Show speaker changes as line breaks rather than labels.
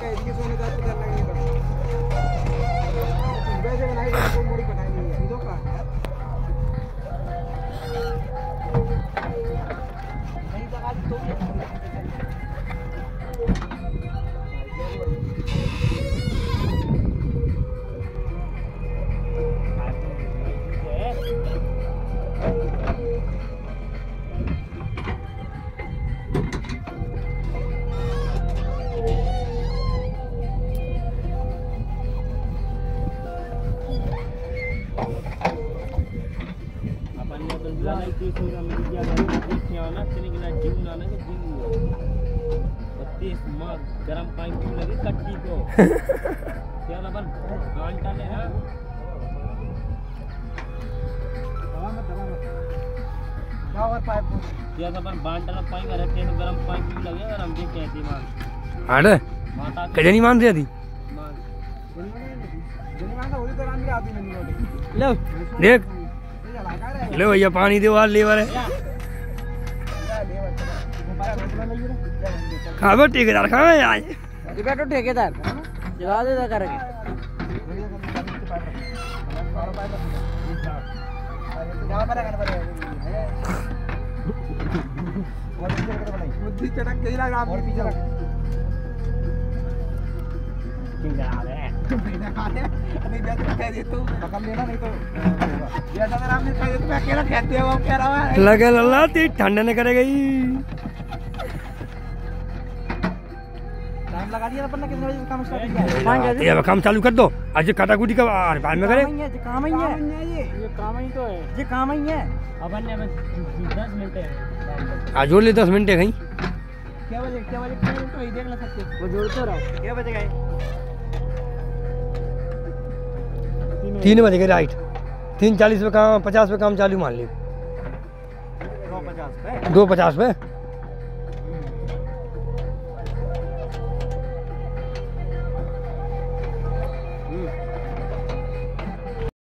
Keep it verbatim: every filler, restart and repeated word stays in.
कह दी सोने का पता लगेगा वैसे बनाई तो मोड़ी बनाई नहीं है दो का यार नहीं तो आज तो
गरम पानी क्यों लगे कट्टी को क्या रबर घंटा ले हां दवा मत दवा मत क्या और पाइप क्या रबर बांटा पानी का रहते हैं गरम पानी क्यों लगे अगर हम देख कहते मां
हां
माता
कजनी मान दे दी
मां
जनी मान तो होली तो राम भी आती नहीं
लो देख ले भैया पानी दे वाल लेवर है खाबो ठेकेदार कहां है आज
ये बैठो ठेकेदार जला दे दे करके बुद्धि चटक गई लगा आप पीछे रख
किंगा आ रहा है
तुम बिना खाने नहीं बैठ कह दे तू पकड़ लेना नहीं तो ये ऐसा मेरा आदमी कह दे तू अकेला कहते हो वो कह रहा है
लगे लल्ला ती ठंड ने करे गई
टाइम लगा दिया अपन ने कितने बजे काम स्टार्ट किया
ये अब काम चालू कर दो आज काटाकुटी का बाद में करे
ये काम ही है ये ये काम ही तो है ये काम ही है
अपन ने दस मिनट है
आज जोड़ ले दस मिनट है कहीं
क्या बजे क्या बजे तो ही देख ले सकते वो जोड़ते रहो क्या बजे गए
तीन बजे के राइट तीन चालीस पे काम पचास पे काम चालू मान लियो
दो पचास पे
दो पचास पे